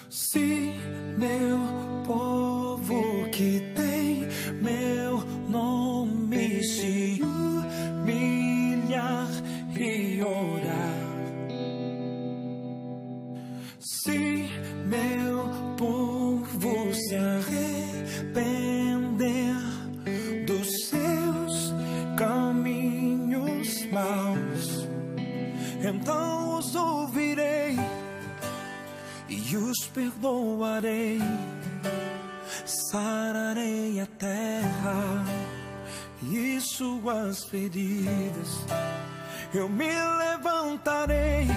Se meu povo que tem meu nome se humilhar e orar, se meu povo se arrepender dos seus caminhos maus, então os ouvirei e os perdoarei, sararei a terra e suas feridas. Eu me levantarei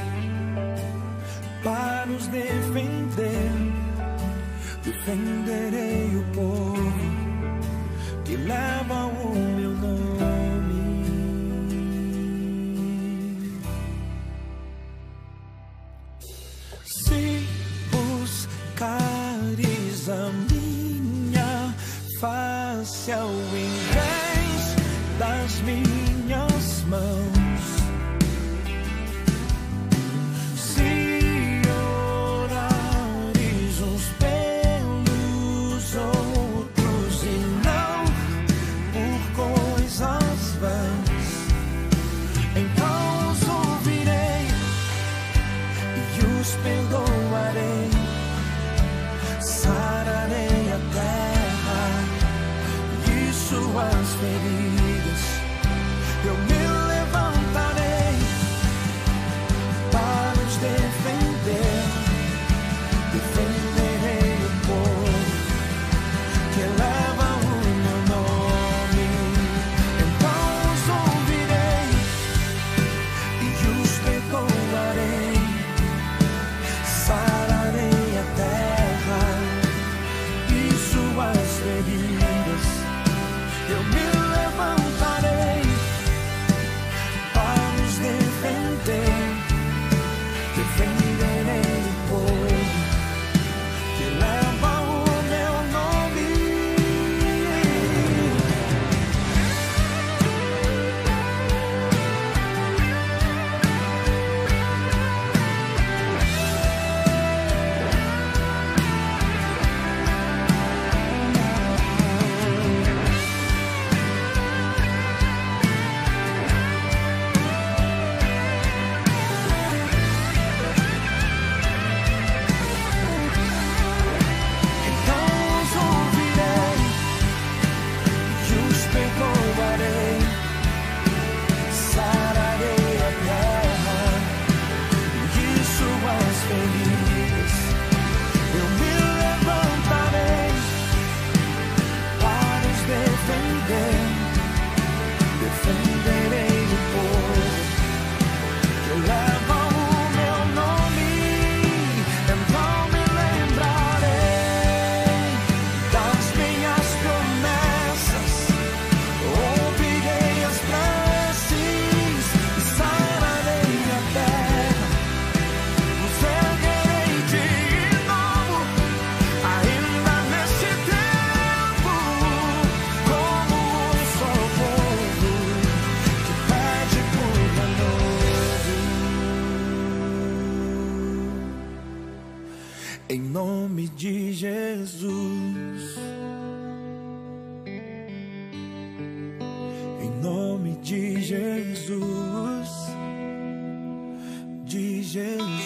para os defender, defenderei o povo que leva o meu nome. Se buscares a minha face ao invés das minhas mãos, se orares uns pelos outros e não por coisas vãs, então os ouvirei e os perdoarei, sararei a terra e suas feridas. Eu me levantarei para os defender, defenderei o povo que leva o meu nome. Então os ouvirei e os perdoarei, sararei a terra e suas feridas. Eu me levantarei para os defender, defenderei o povo que leva o meu nome. Então os ouvirei e os perdoarei, sararei a terra e suas feridas. Eu me levantarei para os defender, defenderei o povo que leva o meu nome. Então me lembrarei das minhas promessas, ouvirei as preces e sararei a terra, os erguerei de novo, ainda nesse tempo, como um só povo que pede por novo. Em nome de Jesus, em nome de Jesus, de Jesus.